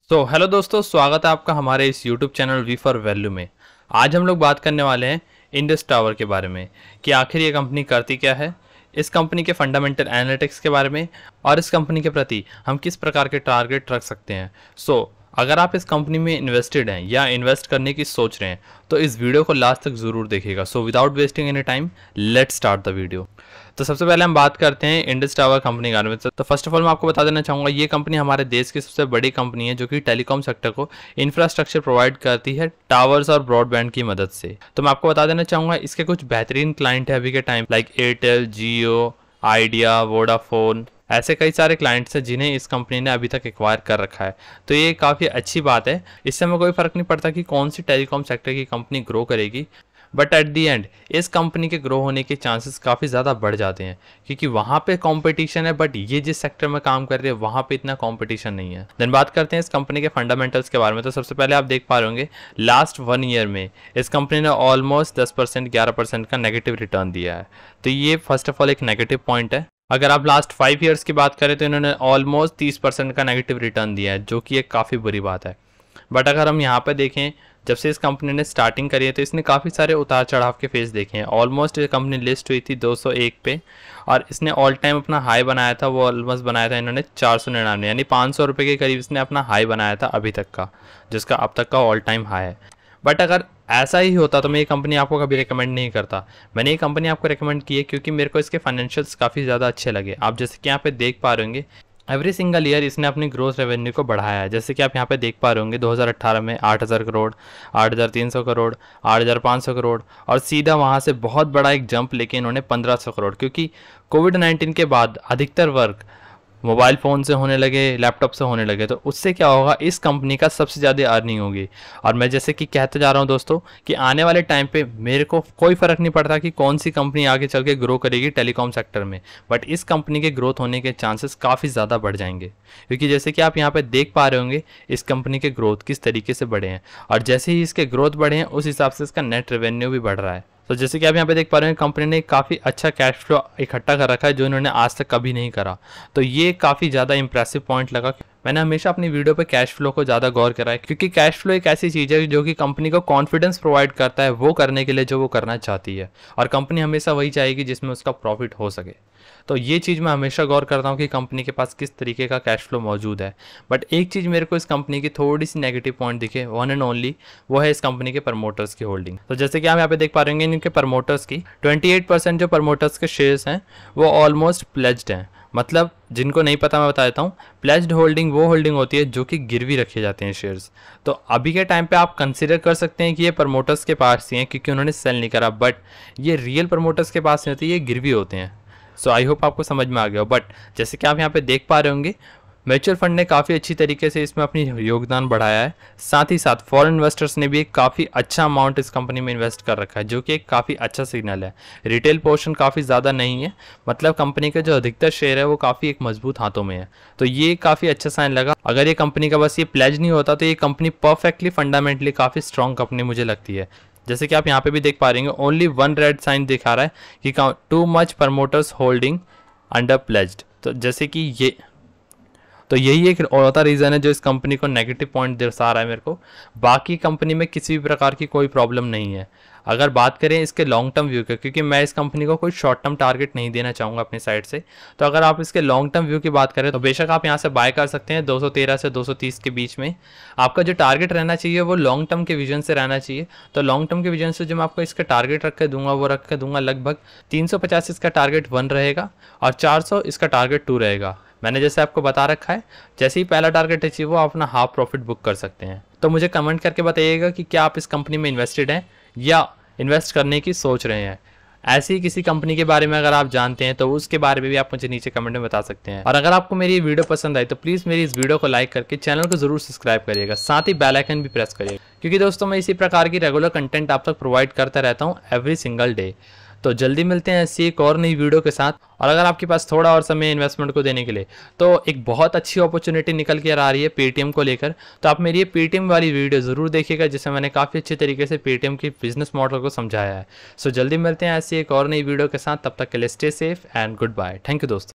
Hello दोस्तों, स्वागत है आपका हमारे इस YouTube channel we for value में। आज हम लोग बात करने वाले हैं इंडस टावर के बारे में कि आखिर ये कंपनी करती क्या है, इस कंपनी के फंडामेंटल एनालिटिक्स के बारे में और इस कंपनी के प्रति हम किस प्रकार के टारगेट रख सकते हैं। अगर आप इस कंपनी में इन्वेस्टेड हैं या इन्वेस्ट करने की सोच रहे हैं तो इस वीडियो को लास्ट तक ज़रूर देखिएगा। Without wasting any time, let's start the video. तो सबसे पहले हम बात करते हैं इंडस टावर कंपनी के बारे में। तो फर्स्ट ऑफ ऑल मैं आपको बता देना चाहूँगा, ये कंपनी हमारे देश की सबसे बड़ी कंपनी है जो कि टेलीकॉम सेक्टर को इंफ्रास्ट्रक्चर प्रोवाइड करती है टावर्स और ब्रॉडबैंड की मदद से। तो मैं आपको बता देना चाहूँगा, इसके कुछ बेहतरीन क्लाइंट है अभी के time, like Airtel, Jio, Idea, Vodafone. ऐसे कई सारे क्लाइंट्स हैं जिन्हें इस कंपनी ने अभी तक एक्वायर कर रखा है। तो ये काफ़ी अच्छी बात है। इससे हमें कोई फ़र्क नहीं पड़ता कि कौन सी टेलीकॉम सेक्टर की कंपनी ग्रो करेगी, बट एट दी एंड इस कंपनी के ग्रो होने के चांसेस काफ़ी ज़्यादा बढ़ जाते हैं क्योंकि वहाँ पे कंपटीशन है, बट ये जिस सेक्टर में काम कर रही है वहाँ पे इतना कंपटीशन नहीं है। देन बात करते हैं इस कंपनी के फंडामेंटल्स के बारे में। तो सबसे पहले आप देख पा रहे होंगे, लास्ट 1 ईयर में इस कंपनी ने ऑलमोस्ट 10% 11% का नेगेटिव रिटर्न दिया है। तो ये फर्स्ट ऑफ ऑल एक नेगेटिव पॉइंट है। अगर आप लास्ट 5 ईयर्स की बात करें तो इन्होंने ऑलमोस्ट 30% का नेगेटिव रिटर्न दिया है, जो कि एक काफ़ी बुरी बात है। बट अगर हम यहाँ पे देखें, जब से इस कंपनी ने स्टार्टिंग करी है तो इसने काफ़ी सारे उतार चढ़ाव के फेज देखे हैं। ऑलमोस्ट ये कंपनी लिस्ट हुई थी 201 पे और इसने ऑल टाइम अपना हाई बनाया था, वो ऑलमोस्ट बनाया था इन्होंने 499, यानी 500 रुपये के करीब इसने अपना हाई बनाया था अभी तक का, जिसका अब तक का ऑल टाइम हाई है। बट अगर ऐसा ही होता तो मैं ये कंपनी आपको कभी रिकमेंड नहीं करता। मैंने ये कंपनी आपको रिकमेंड की है क्योंकि मेरे को इसके फाइनेंशियल्स काफ़ी ज़्यादा अच्छे लगे। आप जैसे कि यहाँ पे देख पा रहे होंगे, एवरी सिंगल ईयर इसने अपनी ग्रोथ रेवेन्यू को बढ़ाया है। जैसे कि आप यहाँ पे देख पा रहे होंगे, 2018 में 8,000 करोड़, 8,300 करोड़, 8,500 करोड़ और सीधा वहाँ से बहुत बड़ा एक जंप लेके इन्होंने 1,500 करोड़, क्योंकि कोविड-19 के बाद अधिकतर वर्क मोबाइल फ़ोन से होने लगे, लैपटॉप से होने लगे, तो उससे क्या होगा, इस कंपनी का सबसे ज़्यादा अर्निंग होगी। और मैं जैसे कि कहते जा रहा हूँ दोस्तों कि आने वाले टाइम पे मेरे को कोई फ़र्क नहीं पड़ता कि कौन सी कंपनी आगे चल के ग्रो करेगी टेलीकॉम सेक्टर में, बट इस कंपनी के ग्रोथ होने के चांसेस काफ़ी ज़्यादा बढ़ जाएंगे। क्योंकि जैसे कि आप यहाँ पर देख पा रहे होंगे इस कंपनी के ग्रोथ किस तरीके से बढ़े हैं, और जैसे ही इसके ग्रोथ बढ़े हैं उस हिसाब से इसका नेट रेवेन्यू भी बढ़ रहा है। तो जैसे कि आप यहाँ पे देख पा रहे हैं, कंपनी ने काफ़ी अच्छा कैश फ्लो इकट्ठा कर रखा है जो इन्होंने आज तक कभी नहीं करा। तो ये काफ़ी ज़्यादा इंप्रेसिव पॉइंट लगा। मैंने हमेशा अपनी वीडियो पे कैश फ्लो को ज़्यादा गौर करा है क्योंकि कैश फ्लो एक ऐसी चीज़ है जो कि कंपनी को कॉन्फिडेंस प्रोवाइड करता है वो करने के लिए जो वो करना चाहती है, और कंपनी हमेशा वही चाहेगी जिसमें उसका प्रॉफिट हो सके। तो ये चीज़ मैं हमेशा गौर करता हूँ कि कंपनी के पास किस तरीके का कैश फ्लो मौजूद है। बट एक चीज़ मेरे को इस कंपनी की थोड़ी सी नेगेटिव पॉइंट दिखे, वन एंड ओनली, वो है इस कंपनी के प्रमोटर्स की होल्डिंग। तो जैसे कि आप यहाँ पे देख पा रहे हैं, इनके प्रमोटर्स की 28% जो प्रमोटर्स के शेयर्स हैं वो ऑलमोस्ट प्लेज्ड हैं। मतलब जिनको नहीं पता मैं बता देता हूँ, प्लेज्ड होल्डिंग वो होल्डिंग होती है जो कि गिरवी रखे जाते हैं शेयर्स। तो अभी के टाइम पे आप कंसिडर कर सकते हैं कि ये प्रमोटर्स के पास ही हैं क्योंकि उन्होंने सेल नहीं करा, बट ये रियल प्रमोटर्स के पास नहीं होते, ये गिरवी होते हैं। आई होप आपको समझ में आ गया। बट जैसे कि आप यहाँ पे देख पा रहे होंगे, म्यूचुअल फंड ने काफ़ी अच्छी तरीके से इसमें अपनी योगदान बढ़ाया है। साथ ही साथ फॉरेन इन्वेस्टर्स ने भी एक काफ़ी अच्छा अमाउंट इस कंपनी में इन्वेस्ट कर रखा है, जो कि एक काफ़ी अच्छा सिग्नल है। रिटेल पोर्शन काफ़ी ज़्यादा नहीं है, मतलब कंपनी का जो अधिकतर शेयर है वो काफ़ी एक मजबूत हाथों में है। तो ये काफ़ी अच्छा साइन लगा। अगर ये कंपनी का बस ये प्लेज नहीं होता तो ये कंपनी परफेक्टली फंडामेंटली काफ़ी स्ट्रॉन्ग कंपनी मुझे लगती है। जैसे कि आप यहाँ पे भी देख पा रहे हैं, ओनली 1 रेड साइन दिखा रहा है कि too much promoters holding under pledged. तो जैसे कि यही एक और रीज़न है जो इस कंपनी को नेगेटिव पॉइंट दर्शा रहा है मेरे को। बाकी कंपनी में किसी भी प्रकार की कोई प्रॉब्लम नहीं है। अगर बात करें इसके लॉन्ग टर्म व्यू के, क्योंकि मैं इस कंपनी को कोई शॉर्ट टर्म टारगेट नहीं देना चाहूँगा अपनी साइड से, तो अगर आप इसके लॉन्ग टर्म व्यू की बात करें तो बेशक आप यहाँ से बाय कर सकते हैं 213 से 230 के बीच में। आपका जो टारगेट रहना चाहिए वो लॉन्ग टर्म के विजन से रहना चाहिए। तो लॉन्ग टर्म के विजन से जो मैं आपको इसका टारगेट रख के दूंगा वो रख के दूंगा लगभग 350 इसका टारगेट 1 रहेगा और 400 इसका टारगेट 2 रहेगा। मैंने जैसे आपको बता रखा है, जैसे ही पहला टारगेट अचीव हो आप अपना हाफ प्रॉफिट बुक कर सकते हैं। तो मुझे कमेंट करके बताइएगा कि क्या आप इस कंपनी में इन्वेस्टेड हैं या इन्वेस्ट करने की सोच रहे हैं। ऐसी ही किसी कंपनी के बारे में अगर आप जानते हैं तो उसके बारे में भी आप मुझे नीचे कमेंट में बता सकते हैं। और अगर आपको मेरी ये वीडियो पसंद आई तो प्लीज़ मेरी इस वीडियो को लाइक करके चैनल को जरूर सब्सक्राइब करिएगा, साथ ही बेल आइकन भी प्रेस करिएगा, क्योंकि दोस्तों मैं इसी प्रकार की रेगुलर कंटेंट आप तक प्रोवाइड करता रहता हूँ एवरी सिंगल डे। तो जल्दी मिलते हैं ऐसी एक और नई वीडियो के साथ। और अगर आपके पास थोड़ा और समय इन्वेस्टमेंट को देने के लिए, तो एक बहुत अच्छी अपॉर्चुनिटी निकल के आ रही है पेटीएम को लेकर। तो आप मेरी ये पेटीएम वाली वीडियो ज़रूर देखिएगा जिसमें मैंने काफ़ी अच्छे तरीके से पेटीएम की बिजनेस मॉडल को समझाया है। जल्दी मिलते हैं ऐसी एक और नई वीडियो के साथ। तब तक के लिए stay safe and good bye. Thank you दोस्तों।